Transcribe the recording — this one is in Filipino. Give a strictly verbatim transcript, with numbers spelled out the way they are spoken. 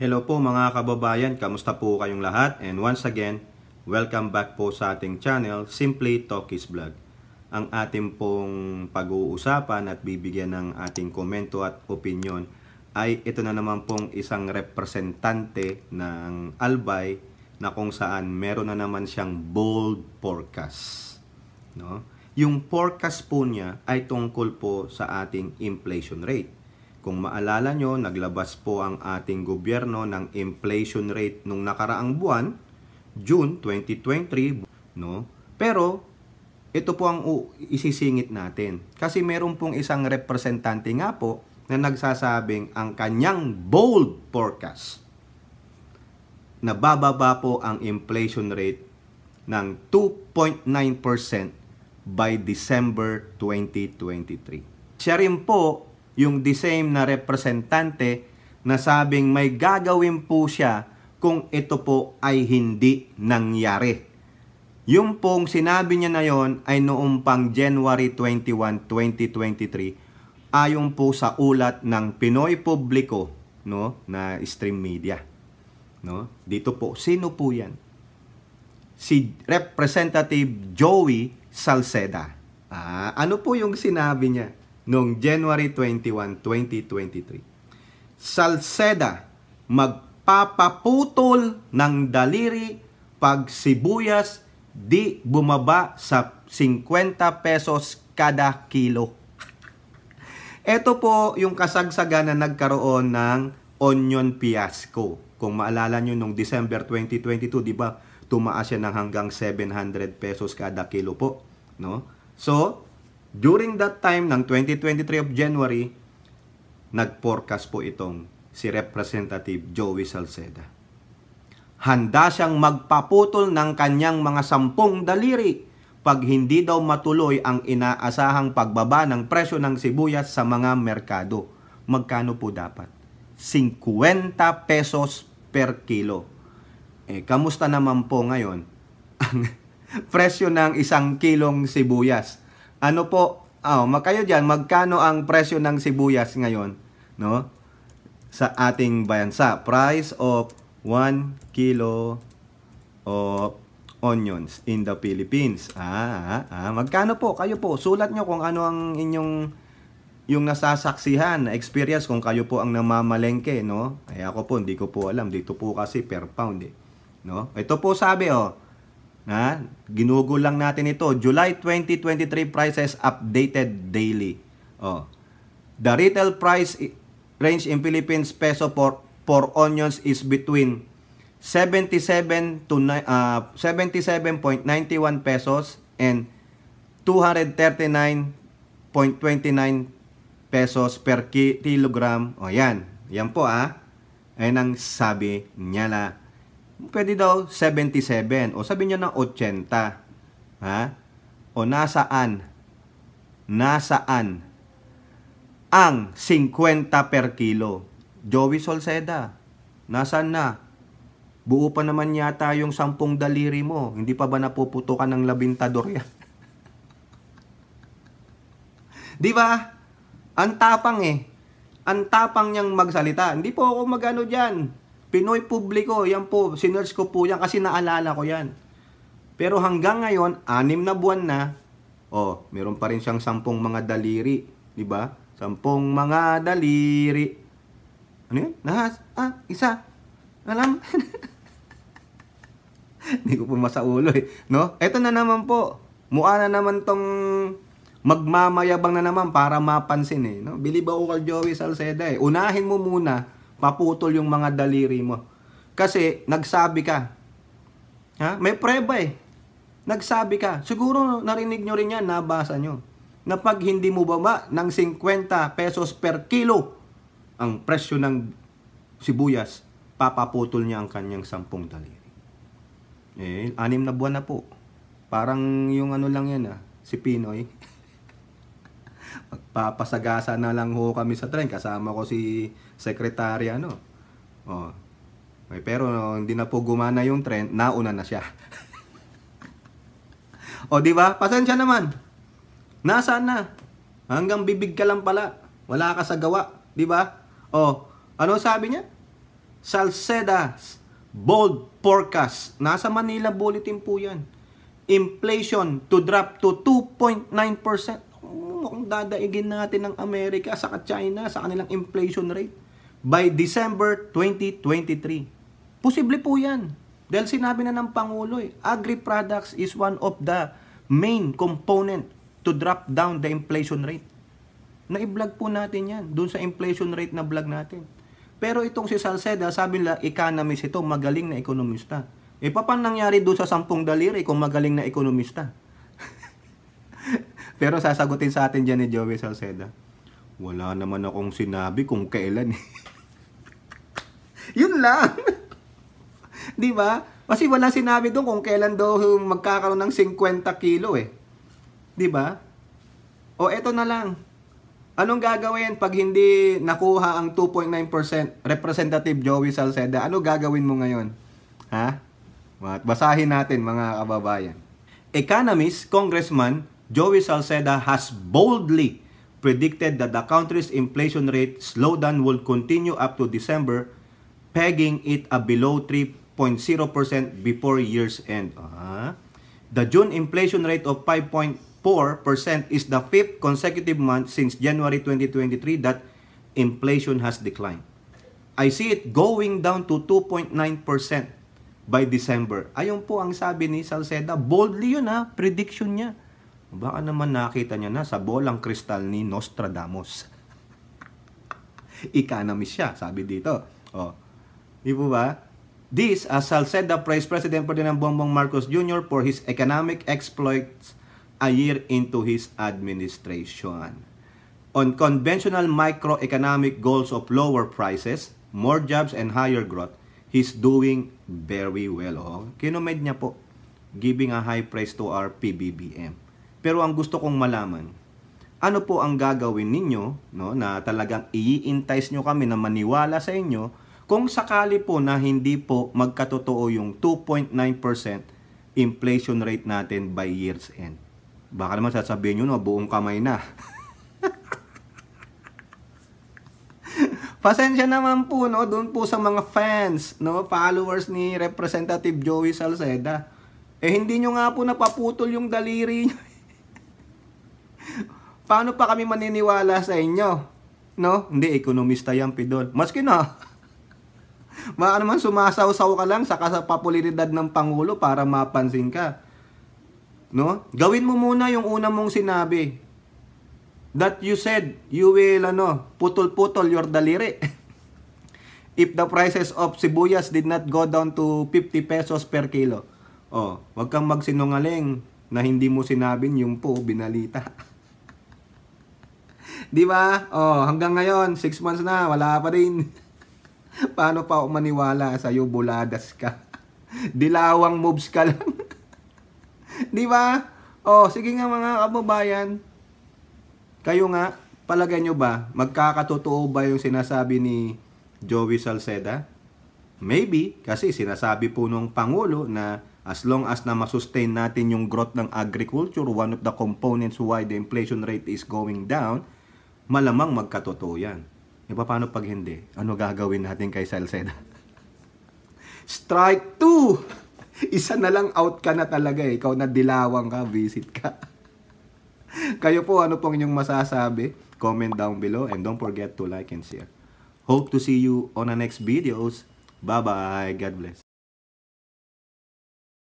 Hello po mga kababayan, kamusta po kayong lahat? And once again, welcome back po sa ating channel, Simply Tokis Vlog. Ang ating pong pag-uusapan at bibigyan ng ating komento at opinion ay ito na naman pong isang representante ng Albay na kung saan meron na naman siyang bold forecast. No? Yung forecast po niya ay tungkol po sa ating inflation rate. Kung maalala nyo, naglabas po ang ating gobyerno ng inflation rate nung nakaraang buwan, June twenty twenty-three, no? Pero ito po ang isisingit natin. Kasi meron pong isang representante nga po na nagsasabing ang kanyang bold forecast na bababa po ang inflation rate ng two point nine percent by December twenty twenty-three. Siya rin po yung the same na representante na sabing may gagawin po siya kung ito po ay hindi nangyari. Yung pong sinabi niya na yon ay noong pang January twenty-first, twenty twenty-three ayon po sa ulat ng Pinoy Publiko, no, na stream media. No? Dito po, sino po yan? Si Representative Joey Salceda. Ah, ano po yung sinabi niya noong January twenty-first, twenty twenty-three? Salceda, magpapaputol ng daliri pag sibuyas di bumaba sa fifty pesos kada kilo. Ito po yung kasagsagan na nagkaroon ng onion fiasco. Kung maalala nyo, noong December twenty twenty-two, di ba, tumaas siya ng hanggang seven hundred pesos kada kilo po. No? So, during that time ng twenty twenty-three of January, nag-forecast po itong si Representative Joey Salceda. Handa siyang magpaputol ng kanyang mga sampung daliri pag hindi daw matuloy ang inaasahang pagbaba ng presyo ng sibuyas sa mga merkado. Magkano po dapat? fifty pesos per kilo. Eh, kamusta naman po ngayon ang presyo ng isang kilong sibuyas? Ano po, oh, makayo dyan, magkano ang presyo ng sibuyas ngayon, no? Sa ating bansa, price of one kilo of onions in the Philippines. Ah, ah, ah, magkano po? Kayo po, sulat nyo kung ano ang inyong yung nasasaksihan na experience kung kayo po ang namamalengke, no? Ay ako po, hindi ko po alam. Dito po kasi per pound, eh. No? Ito po sabi, oh, na ginugol lang natin ito, July twenty twenty-three prices updated daily. Oh. The retail price range in Philippines peso for for onions is between seventy-seven to uh, seventy-seven point nine one pesos and two thirty-nine point two nine pesos per ki kilogram. O yan, yan po ah. Ayun ang sabi niya na pwede daw seventy-seven o sabi niya ng eighty. Ha? O nasaan? Nasaan ang fifty per kilo? Joey Salceda, nasaan na? Buo pa naman yata yung sampung daliri mo. Hindi pa ba napuputukan ng labintador yan? Di ba? Ang tapang eh. Ang tapang niyang magsalita. Hindi po ako magano dyan. Pinoy Publiko, yan po, sinerge ko po yan kasi naalala ko yan. Pero hanggang ngayon, anim na buwan na, oh, meron pa rin siyang sampung mga daliri. Di ba? Sampung mga daliri. Ano yun? Nahas? Ah, isa. Alam? Hindi ko po masaulo eh. No? Ito na naman po. Mukha na naman tong magmamayabang na naman para mapansin eh. No? Believe ako kay Joey Salceda eh. Unahin mo muna, paputol yung mga daliri mo. Kasi nagsabi ka. Ha? May preba eh. Nagsabi ka. Siguro narinig nyo rin yan, nabasa nyo. Na pag hindi mo baba ng fifty pesos per kilo ang presyo ng sibuyas, papaputol niya ang kanyang sampung daliri. Eh, anim na buwan na po. Parang yung ano lang yan ah, si Pinoy. Magpapasagasa na lang ho kami sa tren. Kasama ko si Secretary ano. Oh. Okay, pero no, hindi na po gumana yung tren, nauna na siya. O di ba? Pasensya naman. Nasaan na? Hanggang bibig ka lang pala. Wala ka sa gawa, di ba? O, ano sabi niya? Salceda's bold forecast. Nasa Manila Bulletin po yan. Inflation to drop to two point nine percent. Mukhang dadaigin natin ng Amerika sa China sa kanilang inflation rate by December twenty twenty-three. Posible po yan. Dahil sinabi na ng Pangulo eh, agri-products is one of the main component to drop down the inflation rate. Na-vlog po natin yan, dun sa inflation rate na vlog natin. Pero itong si Salceda, sabi nila, economist ito, magaling na ekonomista. E paano nangyari doon sa sampung daliri kung magaling na ekonomista? Pero sasagutin sa atin dyan ni Joey Salceda, wala naman akong sinabi kung kailan. Yun lang. Di ba? Kasi wala sinabi doon kung kailan daw magkakaroon ng fifty kilo eh. Di ba? O eto na lang. Anong gagawin pag hindi nakuha ang two point nine percent? Representative Joey Salceda, ano gagawin mo ngayon? Ha? Basahin natin mga kababayan. Economist Congressman Joey Salceda has boldly predicted that the country's inflation rate slowdown will continue up to December, pegging it a below three point zero percent before year's end. Ah. The June inflation rate of five point four percent is the fifth consecutive month since January twenty twenty-three that inflation has declined. I see it going down to two point nine percent by December. Ayun po ang sabi ni Salceda. Boldly yun ha, prediction niya. Baka naman nakita niya na sa bolang kristal ni Nostradamus. Economist siya, sabi dito. Oh. Di po ba? This, as Salceda praised President Ferdinand Bongbongmarcos Junior for his economic exploits a year into his administration. On conventional microeconomic goals of lower prices, more jobs, and higher growth, he's doing very well. Oh. Kinomed niya po, giving a high praise to our P B B M. Pero ang gusto kong malaman, ano po ang gagawin ninyo, no, na talagang i-entice nyo kami na maniwala sa inyo kung sakali po na hindi po magkatotoo yung two point nine percent inflation rate natin by year's end. Baka naman sasabihin nyo, no, buong kamay na. Pasensya naman po, no, doon po sa mga fans, no, followers ni Representative Joey Salceda. Eh, hindi nyo nga po napaputol yung daliri nyo. Paano pa kami maniniwala sa inyo? No? Hindi, ekonomista yan, pidol. Maski na, baka naman sumasaw-saw ka lang sa kapapularidad ng Pangulo para mapansin ka. No? Gawin mo muna yung una mong sinabi. That you said, you will, ano, putol-putol your daliri. If the prices of sibuyas did not go down to fifty pesos per kilo. Oh, wag kang magsinungaling na hindi mo sinabing yung po, binalita. Di ba? Oh, hanggang ngayon, six months na, wala pa rin. Paano pa ako maniwala sa'yo, buladas ka? Dilawang moves ka lang. Di ba? Oh, sige nga mga kababayan. Kayo nga, palagay nyo ba, magkakatotoo ba yung sinasabi ni Joey Salceda? Maybe, kasi sinasabi po nung Pangulo na as long as na masustain natin yung growth ng agriculture, one of the components why the inflation rate is going down, malamang magkatotoo yan. E paano pag hindi? Ano gagawin natin kay Salceda? Strike two! Isa na lang out ka na talaga eh. Ikaw na dilawang ka, visit ka. Kayo po, ano pong inyong masasabi? Comment down below and don't forget to like and share. Hope to see you on the next videos. Bye-bye. God bless.